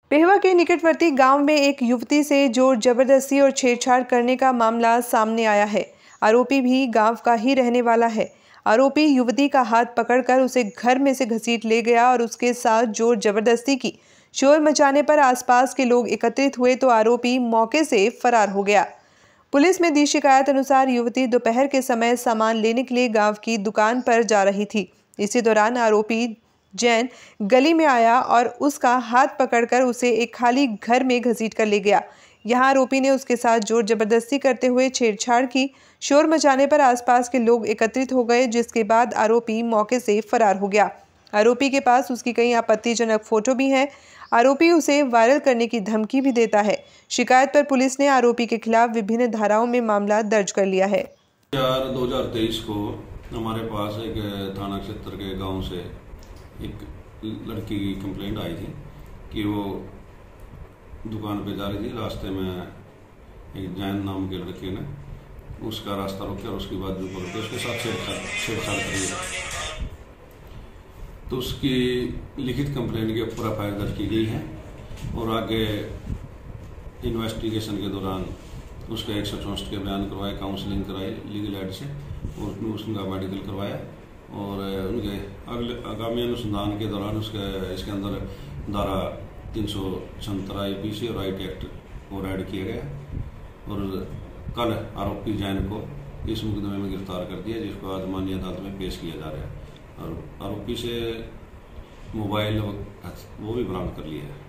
पेहवा के निकटवर्ती गांव में एक युवती से जोर जबरदस्ती और छेड़छाड़ करने का मामला सामने आया है। आरोपी भी गांव का ही रहने वाला है। आरोपी युवती का हाथ पकड़कर उसे घर में से घसीट ले गया और उसके साथ जोर जबरदस्ती की। शोर मचाने पर आसपास के लोग एकत्रित हुए तो आरोपी मौके से फरार हो गया। पुलिस में दी शिकायत अनुसार युवती दोपहर के समय सामान लेने के लिए गाँव की दुकान पर जा रही थी। इसी दौरान आरोपी जैन गली में आया और उसका हाथ पकड़कर उसे एक खाली घर में घसीट कर ले गया। यहां आरोपी ने उसके साथ जोर जबरदस्ती करते हुए छेड़छाड़ की। शोर मचाने पर आसपास के लोग एकत्रित हो गए, जिसके बाद आरोपी मौके से फरार हो गया। आरोपी के पास उसकी कई आपत्तिजनक फोटो भी हैं। आरोपी उसे वायरल करने की धमकी भी देता है। शिकायत पर पुलिस ने आरोपी के खिलाफ विभिन्न धाराओं में मामला दर्ज कर लिया है। 2023 को हमारे पास एक थाना क्षेत्र के गांव से एक लड़की की कंप्लेंट आई थी कि वो दुकान पे जा रही थी। रास्ते में एक जैन नाम के लड़के ने उसका रास्ता रोका और उसकी बात भी पकड़ के उसके साथ छेड़छाड़ करी। तो उसकी लिखित कंप्लेंट के ऊपर एफआईआर दर्ज की गई है और आगे इन्वेस्टिगेशन के दौरान उसका 164 के बयान करवाए, काउंसलिंग कराई लीगल एड से और उसका मेडिकल करवाया और उनके अगले आगामी अनुसंधान के दौरान इसके अंदर धारा 376 IPC और राइट एक्ट और ऐड किया गया और कल आरोपी जैन को इस मुकदमे में गिरफ्तार कर दिया, जिसको आज माननीय अदालत में पेश किया जा रहा है और आरोपी से मोबाइल वो भी बरामद कर लिया है।